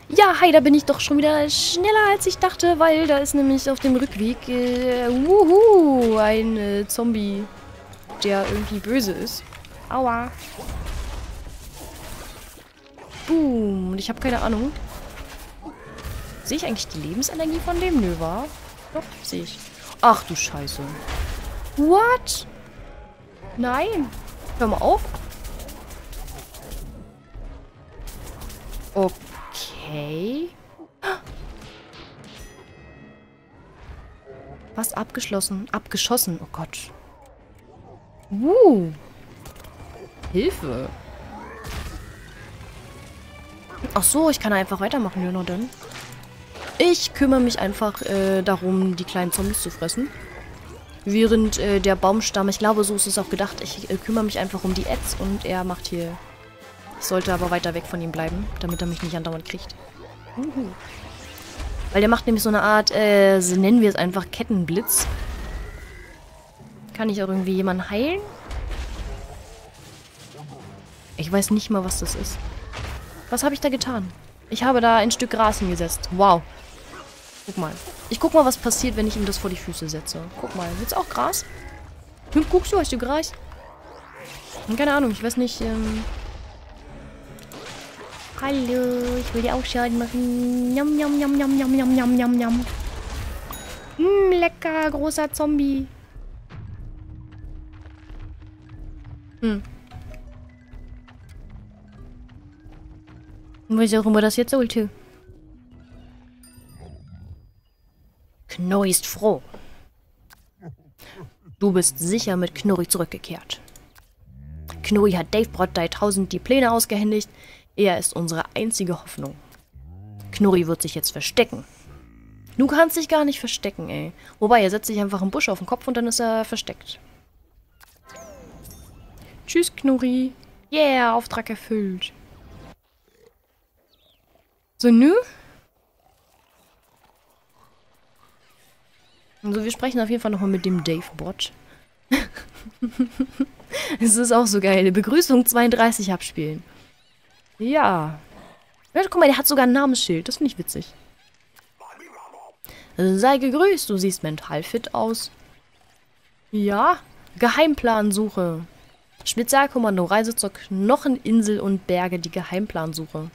Ja, hi, da bin ich doch schon wieder schneller als ich dachte, weil da ist nämlich auf dem Rückweg, ein Zombie, der irgendwie böse ist. Aua. Boom. Und ich habe keine Ahnung. Sehe ich eigentlich die Lebensenergie von dem? Nö, war? Doch, sehe ich. Ach du Scheiße. What? Nein. Hör mal auf. Okay. Was abgeschlossen? Abgeschossen. Oh Gott. Hilfe. Ach so, ich kann einfach weitermachen, ja, nur dann. Ich kümmere mich einfach darum, die kleinen Zombies zu fressen. Während der Baumstamm, ich glaube, so ist es auch gedacht, ich kümmere mich einfach um die Ads und er macht hier... Ich sollte aber weiter weg von ihm bleiben, damit er mich nicht andauernd kriegt. Weil der macht nämlich so eine Art, so nennen wir es einfach Kettenblitz. Kann ich auch irgendwie jemanden heilen? Ich weiß nicht mal, was das ist. Was habe ich da getan? Ich habe da ein Stück Gras hingesetzt. Wow. Guck mal. Ich guck mal, was passiert, wenn ich ihm das vor die Füße setze. Guck mal. Willst du auch Gras? Guckst du, hast du Gras? Keine Ahnung, ich weiß nicht, Hallo, ich will dir auch Schaden machen. Njam, njam, njam, njam, njam, njam, njam, njam, njam. Lecker, großer Zombie. Was auch immer das jetzt sollte. Knorri ist froh. Du bist sicher mit Knorri zurückgekehrt. Knorri hat Dave Brod 3000 die Pläne ausgehändigt. Er ist unsere einzige Hoffnung. Knorri wird sich jetzt verstecken. Du kannst dich gar nicht verstecken, ey. Wobei, er setzt sich einfach einen Busch auf den Kopf und dann ist er versteckt. Tschüss, Knorri. Yeah, Auftrag erfüllt. So, nö? Also, wir sprechen auf jeden Fall nochmal mit dem Dave-Bot. Es ist auch so geil. Begrüßung 32 abspielen. Ja. Ja. Guck mal, der hat sogar ein Namensschild. Das finde ich witzig. Sei gegrüßt, du siehst mental fit aus. Ja. Geheimplansuche. Spezialkommando, Reise zur Knocheninsel und Berge, die Geheimplansuche.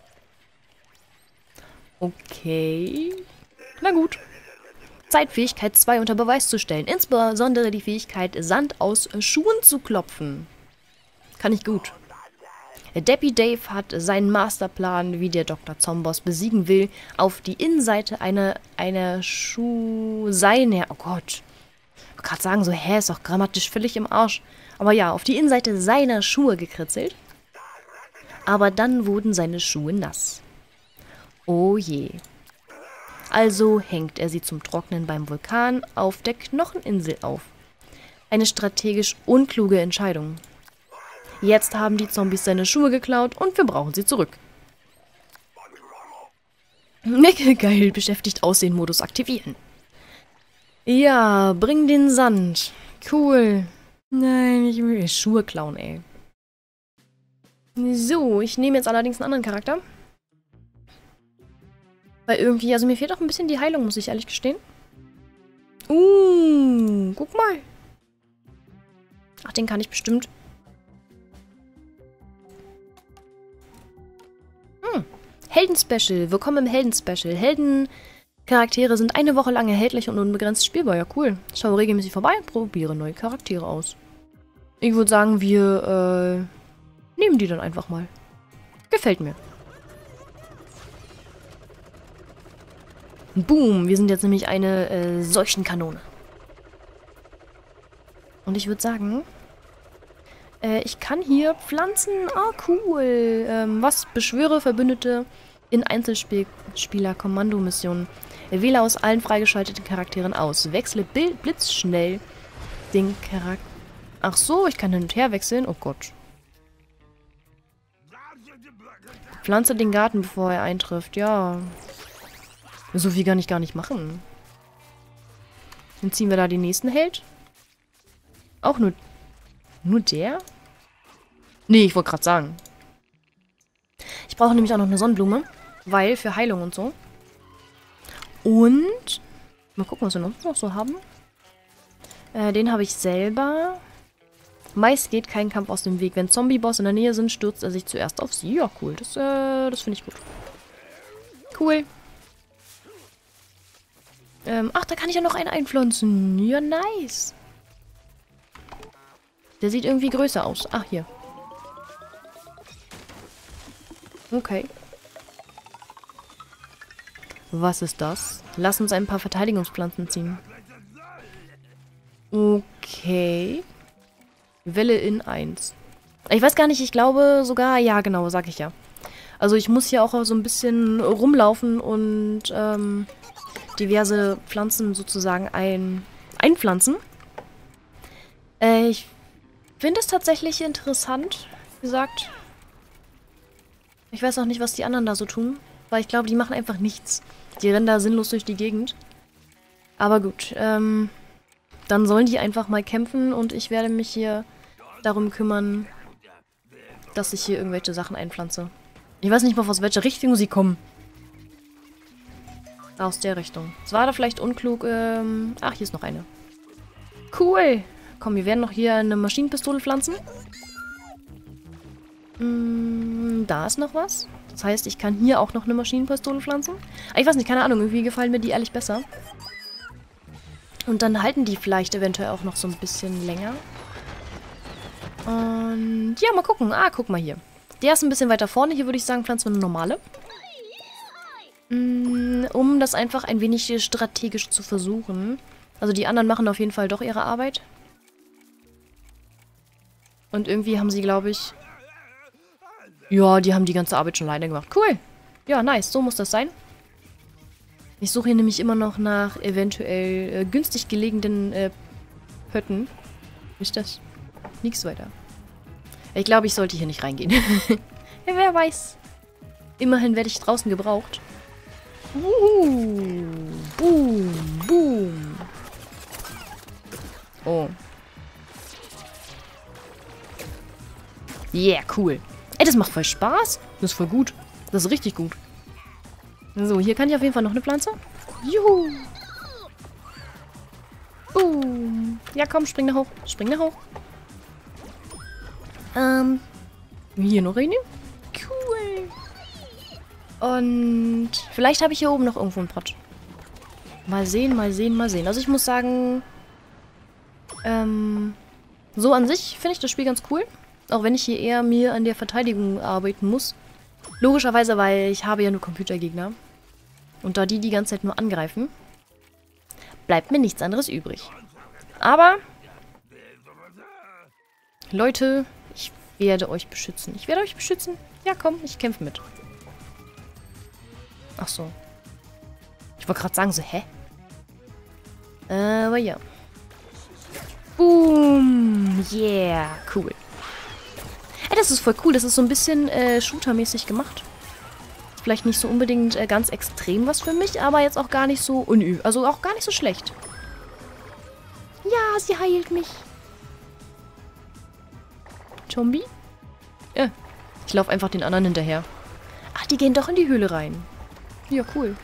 Okay. Na gut. Zeitfähigkeit 2 unter Beweis zu stellen. Insbesondere die Fähigkeit, Sand aus Schuhen zu klopfen. Kann ich gut. Deppy Dave hat seinen Masterplan, wie der Dr. Zomboss besiegen will, auf die Innenseite einer seiner... Oh Gott. Ich wollte gerade sagen, so, ist doch grammatisch völlig im Arsch. Aber ja, auf die Innenseite seiner Schuhe gekritzelt. Aber dann wurden seine Schuhe nass. Oh je. Also hängt er sie zum Trocknen beim Vulkan auf der Knocheninsel auf. Eine strategisch unkluge Entscheidung. Jetzt haben die Zombies seine Schuhe geklaut und wir brauchen sie zurück. Geil, beschäftigt aussehen Modus aktivieren. Ja, bring den Sand. Cool. Nein, ich will Schuhe klauen, ey. So, ich nehme jetzt allerdings einen anderen Charakter. Weil irgendwie, also mir fehlt auch ein bisschen die Heilung, muss ich ehrlich gestehen. Guck mal. Ach, den kann ich bestimmt. Helden-Special. Willkommen im Helden-Special. Heldencharaktere sind eine Woche lang erhältlich und unbegrenzt spielbar. Ja, cool. Schau regelmäßig vorbei und probiere neue Charaktere aus. Ich würde sagen, wir nehmen die dann einfach mal. Gefällt mir. Boom, wir sind jetzt nämlich eine Seuchenkanone. Und ich würde sagen, ich kann hier Pflanzen. Ah, cool. Was? Beschwöre Verbündete in Einzelspieler-Kommandomissionen. Wähle aus allen freigeschalteten Charakteren aus. Wechsle blitzschnell den Charakter. Ach so, ich kann hin und her wechseln. Oh Gott. Pflanze den Garten, bevor er eintrifft. Ja. So viel kann ich gar nicht machen. Dann ziehen wir da den nächsten Held. Auch nur der? Nee, ich wollte gerade sagen. Ich brauche nämlich auch noch eine Sonnenblume. Weil für Heilung und so. Und mal gucken, was wir noch so haben. Den habe ich selber. Meist geht kein Kampf aus dem Weg. Wenn Zombie-Boss in der Nähe sind, stürzt er sich zuerst auf sie. Ja, cool. Das finde ich gut. Cool. Ach, da kann ich ja noch einen einpflanzen. Ja, nice. Der sieht irgendwie größer aus. Ach, hier. Okay. Was ist das? Lass uns ein paar Verteidigungspflanzen ziehen. Okay. Welle in 1. Ich weiß gar nicht, ich glaube sogar... Ja, genau, sag ich ja. Also ich muss hier auch so ein bisschen rumlaufen und diverse Pflanzen sozusagen einpflanzen. Ich finde es tatsächlich interessant, wie gesagt. Ich weiß auch nicht, was die anderen da so tun, weil ich glaube, die machen einfach nichts. Die rennen da sinnlos durch die Gegend. Aber gut, dann sollen die einfach mal kämpfen und ich werde mich hier darum kümmern, dass ich hier irgendwelche Sachen einpflanze. Ich weiß nicht mal, aus welcher Richtung sie kommen. Aus der Richtung. Es war da vielleicht unklug. Ach, hier ist noch eine. Cool. Komm, wir werden noch hier eine Maschinenpistole pflanzen. Da ist noch was. Das heißt, ich kann hier auch noch eine Maschinenpistole pflanzen. Aber ich weiß nicht, keine Ahnung. Irgendwie gefallen mir die ehrlich besser. Und dann halten die vielleicht eventuell auch noch so ein bisschen länger. Und ja, mal gucken. Ah, guck mal hier. Der ist ein bisschen weiter vorne. Hier würde ich sagen, pflanzen wir eine normale. Um das einfach ein wenig strategisch zu versuchen. Also die anderen machen auf jeden Fall doch ihre Arbeit. Und irgendwie haben sie, glaube ich... Ja, die haben die ganze Arbeit schon alleine gemacht. Cool. Ja, nice. So muss das sein. Ich suche hier nämlich immer noch nach eventuell günstig gelegenen Hütten. Ist das? Nichts weiter. Ich glaube, ich sollte hier nicht reingehen. Ja, wer weiß. Immerhin werde ich draußen gebraucht. Boom, boom. Oh. Yeah, cool. Ey, das macht voll Spaß. Das ist voll gut. Das ist richtig gut. So, hier kann ich auf jeden Fall noch eine Pflanze. Juhu. Boom. Ja, komm, spring da hoch. Spring da hoch. Hier noch eine. Cool. Und vielleicht habe ich hier oben noch irgendwo einen Pott. Mal sehen, mal sehen, mal sehen. Also ich muss sagen, so an sich finde ich das Spiel ganz cool. Auch wenn ich hier eher mir an der Verteidigung arbeiten muss. Logischerweise, weil ich habe ja nur Computergegner. Und da die ganze Zeit nur angreifen, bleibt mir nichts anderes übrig. Aber, Leute, ich werde euch beschützen. Ich werde euch beschützen. Ja, komm, ich kämpfe mit. Ach so. Ich wollte gerade sagen, so, hä? Aber ja. Boom. Yeah, cool. Ey, das ist voll cool. Das ist so ein bisschen shootermäßig gemacht. Vielleicht nicht so unbedingt ganz extrem was für mich, aber jetzt auch gar nicht so also auch gar nicht so schlecht. Ja, sie heilt mich. Zombie? Ja. Ich laufe einfach den anderen hinterher. Ach, die gehen doch in die Höhle rein. Ja, cool.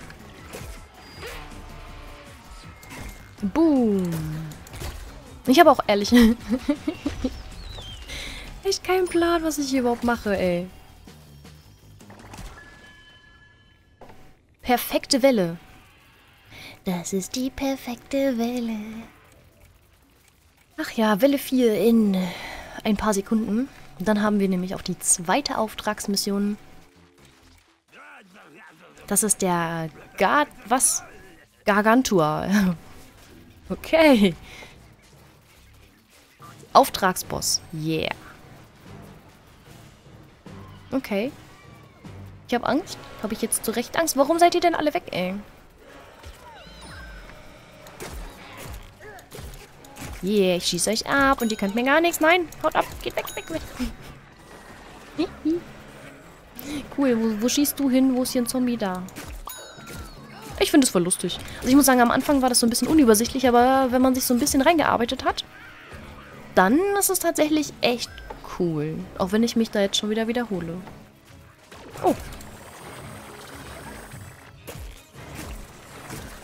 Boom. Ich habe auch ehrlich... echt keinen Plan, was ich hier überhaupt mache, ey. Perfekte Welle. Das ist die perfekte Welle. Ach ja, Welle 4 in ein paar Sekunden. Dann haben wir nämlich auch die zweite Auftragsmission. Das ist der Gargantua. Okay. Auftragsboss. Yeah. Okay. Ich habe Angst. Habe ich jetzt zu Recht Angst? Warum seid ihr denn alle weg, ey? Yeah, ich schieße euch ab und ihr könnt mir gar nichts. Nein, haut ab. Geht weg, weg, weg. Cool, wo schießt du hin? Wo ist hier ein Zombie da? Ich finde es voll lustig. Also ich muss sagen, am Anfang war das so ein bisschen unübersichtlich, aber wenn man sich so ein bisschen reingearbeitet hat, dann ist es tatsächlich echt cool. Auch wenn ich mich da jetzt schon wieder wiederhole. Oh.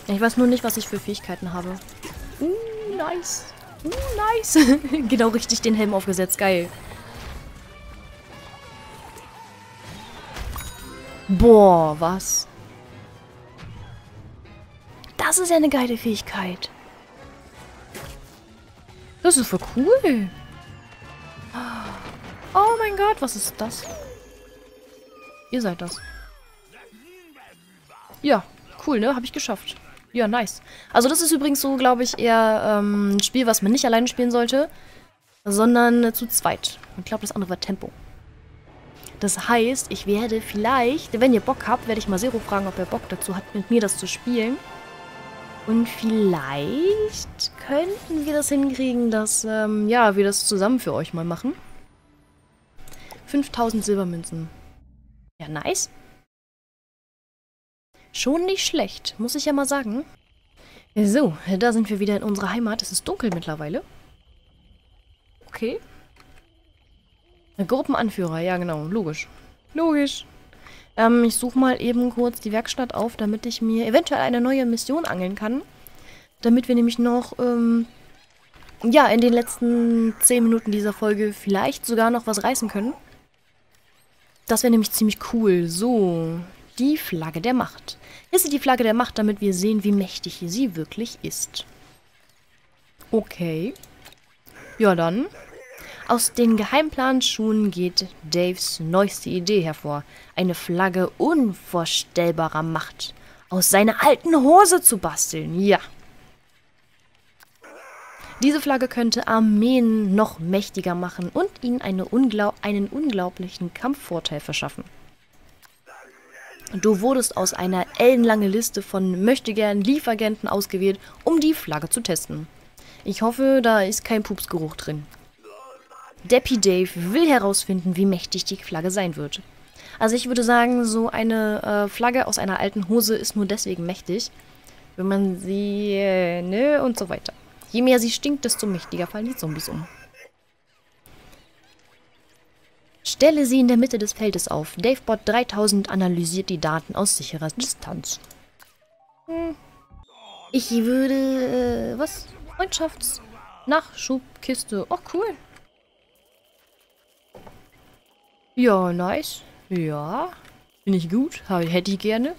Ich weiß nur nicht, was ich für Fähigkeiten habe. Nice. Nice. Genau richtig den Helm aufgesetzt. Geil. Boah, was? Das ist ja eine geile Fähigkeit. Das ist voll cool. Oh mein Gott, was ist das? Ihr seid das. Ja, cool, ne? Habe ich geschafft. Ja, nice. Also das ist übrigens so, glaube ich, eher ein Spiel, was man nicht alleine spielen sollte, sondern zu zweit. Ich glaube, das andere war Tempo. Das heißt, ich werde vielleicht, wenn ihr Bock habt, werde ich mal Zero fragen, ob er Bock dazu hat, mit mir das zu spielen. Und vielleicht könnten wir das hinkriegen, dass, ja, wir das zusammen für euch mal machen. 5000 Silbermünzen. Ja, nice. Schon nicht schlecht, muss ich ja mal sagen. So, da sind wir wieder in unserer Heimat. Es ist dunkel mittlerweile. Okay. Gruppenanführer, ja genau, logisch. Logisch. Ich suche mal eben kurz die Werkstatt auf, damit ich mir eventuell eine neue Mission angeln kann. Damit wir nämlich noch, ja, in den letzten 10 Minuten dieser Folge vielleicht sogar noch was reißen können. Das wäre nämlich ziemlich cool. So, die Flagge der Macht. Hier ist die Flagge der Macht, damit wir sehen, wie mächtig sie wirklich ist. Okay. Ja, dann. Aus den Geheimplansschuhen geht Daves neueste Idee hervor. Eine Flagge unvorstellbarer Macht. Aus seiner alten Hose zu basteln. Ja. Diese Flagge könnte Armeen noch mächtiger machen und ihnen einen unglaublichen Kampfvorteil verschaffen. Du wurdest aus einer ellenlangen Liste von möchtegern Liefagenten ausgewählt, um die Flagge zu testen. Ich hoffe, da ist kein Pupsgeruch drin. Deppy Dave will herausfinden, wie mächtig die Flagge sein wird. Also ich würde sagen, so eine Flagge aus einer alten Hose ist nur deswegen mächtig, wenn man sie, ne, und so weiter. Je mehr sie stinkt, desto mächtiger fallen die Zombies um. Stelle sie in der Mitte des Feldes auf. DaveBot 3000 analysiert die Daten aus sicherer Distanz. Ich würde, was? Freundschaftsnachschubkiste. Oh, cool. Ja, nice. Ja, finde ich gut. Hätte ich gerne.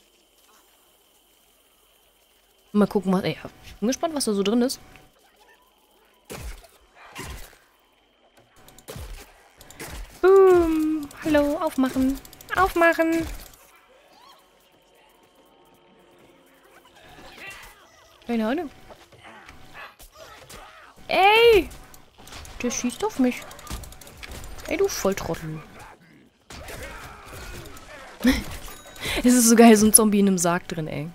Mal gucken, was... Ey, ich bin gespannt, was da so drin ist. Boom. Hallo, aufmachen. Aufmachen. Keine Ahnung. Ey! Der schießt auf mich. Ey, du Volltrottel. Es ist so geil, so ein Zombie in einem Sarg drin, ey.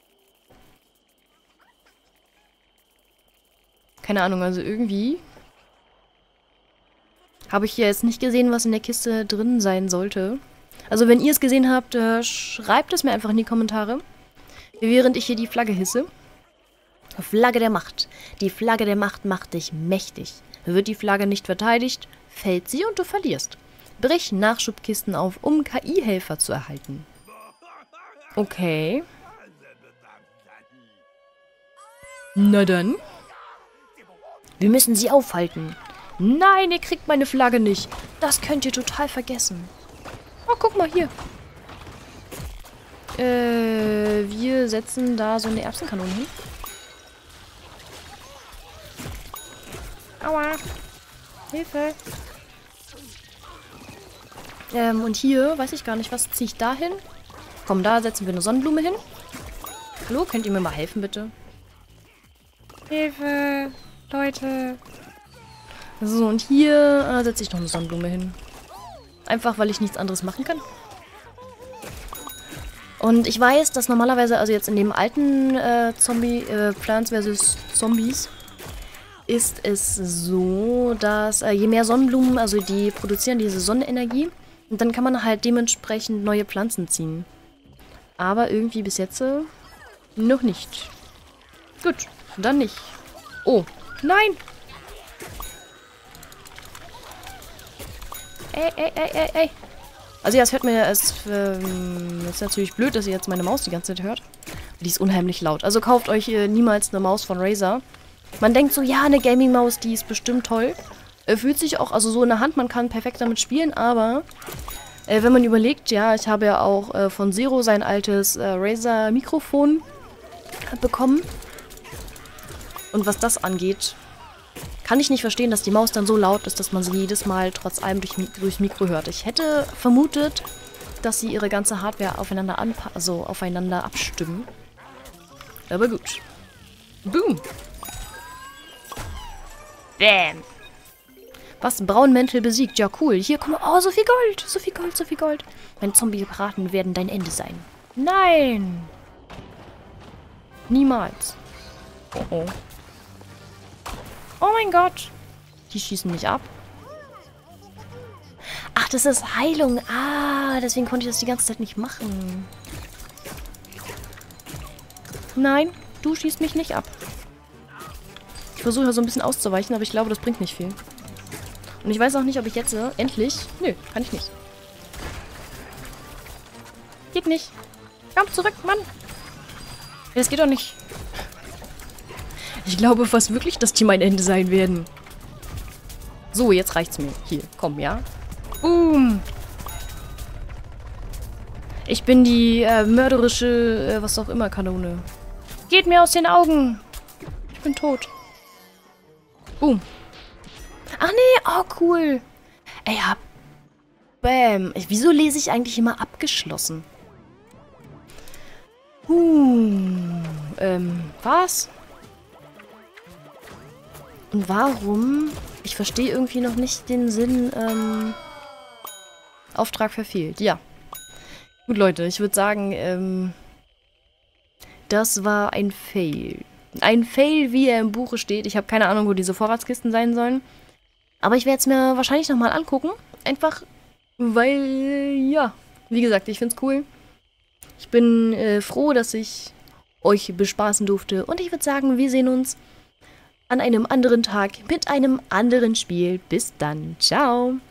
Keine Ahnung, also irgendwie habe ich hier jetzt nicht gesehen, was in der Kiste drin sein sollte. Also wenn ihr es gesehen habt, schreibt es mir einfach in die Kommentare, während ich hier die Flagge hisse. Flagge der Macht. Die Flagge der Macht macht dich mächtig. Wird die Flagge nicht verteidigt, fällt sie und du verlierst. Brich Nachschubkisten auf, um KI-Helfer zu erhalten. Okay. Na dann. Wir müssen sie aufhalten. Nein, ihr kriegt meine Flagge nicht. Das könnt ihr total vergessen. Oh, guck mal hier. Wir setzen da so eine Erbsenkanone hin. Aua. Hilfe. Und hier, weiß ich gar nicht, was ziehe ich da hin? Komm, da setzen wir eine Sonnenblume hin. Hallo, könnt ihr mir mal helfen, bitte? Hilfe, Leute. So, und hier setze ich noch eine Sonnenblume hin. Einfach, weil ich nichts anderes machen kann. Und ich weiß, dass normalerweise, also jetzt in dem alten Plants vs. Zombies, ist es so, dass je mehr Sonnenblumen, also die produzieren diese Sonnenenergie, und dann kann man halt dementsprechend neue Pflanzen ziehen. Aber irgendwie bis jetzt noch nicht. Gut, dann nicht. Oh, nein! Ey. Also ja, es hört mir, ist natürlich blöd, dass ihr jetzt meine Maus die ganze Zeit hört. Die ist unheimlich laut. Also kauft euch niemals eine Maus von Razer. Man denkt so, ja, eine Gaming-Maus, die ist bestimmt toll. Fühlt sich auch, also so in der Hand, man kann perfekt damit spielen, aber wenn man überlegt, ja, ich habe ja auch von Zero sein altes Razer-Mikrofon bekommen. Und was das angeht, kann ich nicht verstehen, dass die Maus dann so laut ist, dass man sie jedes Mal trotz allem durchs Mikro hört. Ich hätte vermutet, dass sie ihre ganze Hardware aufeinander abstimmen. Aber gut. Boom. Bam. Was? Braunmäntel besiegt. Ja, cool. Hier, guck mal. Oh, so viel Gold. So viel Gold, so viel Gold. Meine Zombie-Piraten werden dein Ende sein. Nein. Niemals. Oh, oh. Oh mein Gott. Die schießen mich ab. Ach, das ist Heilung. Ah, deswegen konnte ich das die ganze Zeit nicht machen. Nein, du schießt mich nicht ab. Ich versuche ja so ein bisschen auszuweichen, aber ich glaube, das bringt nicht viel. Und ich weiß auch nicht, ob ich jetzt endlich... Nö, kann ich nicht. Geht nicht. Komm zurück, Mann. Das geht doch nicht. Ich glaube fast wirklich, dass die mein Ende sein werden. So, jetzt reicht's mir. Hier, komm, ja? Boom. Ich bin die mörderische, was auch immer, Kanone. Geht mir aus den Augen. Ich bin tot. Boom. Ach nee, oh cool. Ey, ja. Bam. Wieso lese ich eigentlich immer abgeschlossen? Was? Und warum? Ich verstehe irgendwie noch nicht den Sinn, Auftrag verfehlt. Ja. Gut, Leute, ich würde sagen, das war ein Fail. Ein Fail, wie er im Buche steht. Ich habe keine Ahnung, wo diese Vorratskisten sein sollen. Aber ich werde es mir wahrscheinlich nochmal angucken. Einfach, weil, ja, wie gesagt, ich finde es cool. Ich bin froh, dass ich euch bespaßen durfte. Und ich würde sagen, wir sehen uns an einem anderen Tag mit einem anderen Spiel. Bis dann. Ciao.